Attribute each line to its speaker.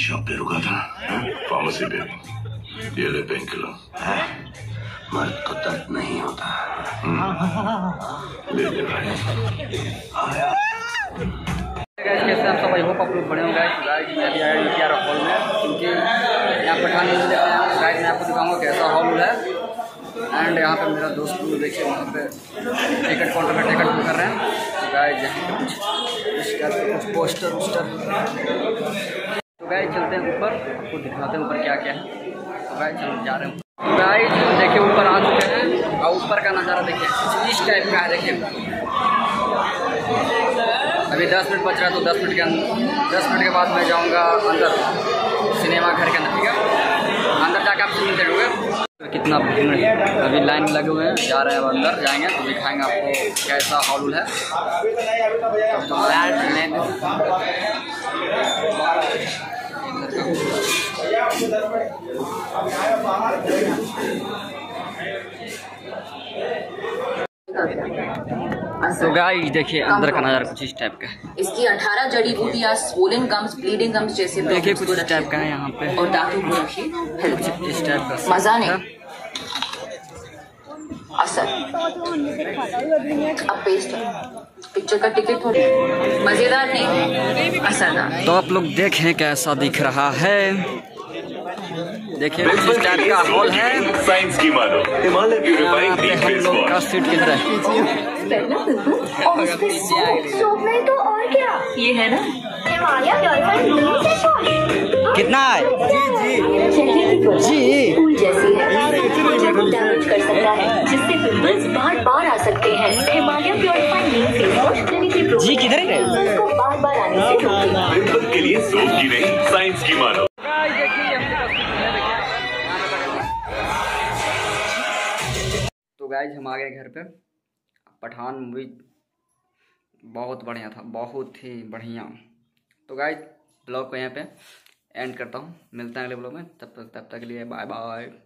Speaker 1: Shop पे रुका था। फार्मेसी पे। ये ले पेन किलर। मर्द को दर्द नहीं होता। ले ले भाई।
Speaker 2: कैसे आप सब, आई होप आप लोग बड़े होंगे। गाइस मैं भी आया यूपीआर हॉल में, क्योंकि यहाँ पठान न्यूज़ देखते हैं। गाइस मैं आपको दिखाऊंगा कैसा हॉल है। एंड यहाँ पे मेरा दोस्त लोग देखिए वहाँ पे टिकट काउंटर में टिकट बुक कर रहे हैं। गाइस यहाँ पे कुछ पोस्टर वोस्टर। तो गाइस चलते हैं ऊपर, आपको दिखाते हैं ऊपर क्या क्या है। तो गाइस चलो जा रहे हैं। गाइस देखिए ऊपर आ चुके हैं और ऊपर का नज़ारा देखिए इस टाइप का है। देखिए अभी 10 मिनट बच रहा है, तो 10 मिनट के बाद मैं जाऊंगा अंदर सिनेमा घर के अंदर। ठीक है, अंदर जाकर आपसे मिलते होंगे। तो कितना भीड़ है, अभी लाइन में लगे हुए हैं, जा रहे हैं। अब अंदर जाएंगे तो दिखाएंगे आपको कैसा हॉल है। तो गाइस देखिए अंदर का नज़ारा कुछ इस टाइप का है।
Speaker 3: इसकी 18 जड़ी बूटियाँ स्वोलन गम्स, ब्लीडिंग गम्स जैसे
Speaker 2: देखिए कुछ इस टाइप का है यहाँ पे,
Speaker 3: और दांतों को रखिए
Speaker 2: इस टाइप का।
Speaker 3: मजा नहीं, असर। अब पेस्ट पिक्चर का टिकट थोड़ी मजेदार नहीं, असरदार।
Speaker 2: तो आप लोग देखें कैसा दिख रहा है। देखिए इस टाइप का हॉल है।
Speaker 1: साइंस की मानो Himalaya purifying deep face wash
Speaker 2: का सीट किधर है?
Speaker 3: तो और क्या ये है ना हिमालय प्यूरिफाइंग फेस वॉश।
Speaker 2: कितना है? जी
Speaker 3: फूल जैसी है, डैमेज कर सकता है जिससे पिंपल्स बार-बार आ सकते हैं। हिमालय प्यूरिफाइंग फेस वॉश
Speaker 2: जी किधर है?
Speaker 3: को बार-बार आने से रोकेगा।
Speaker 1: पिंपल के लिए सोप की नहीं, साइंस की मानो।
Speaker 2: तो गाइज हम आ गए घर पे। पठान मूवी बहुत बढ़िया था, बहुत ही बढ़िया। तो गाइज ब्लॉग को यहाँ पे एंड करता हूँ, मिलते हैं अगले ब्लॉग में। तब तक के लिए बाय बाय।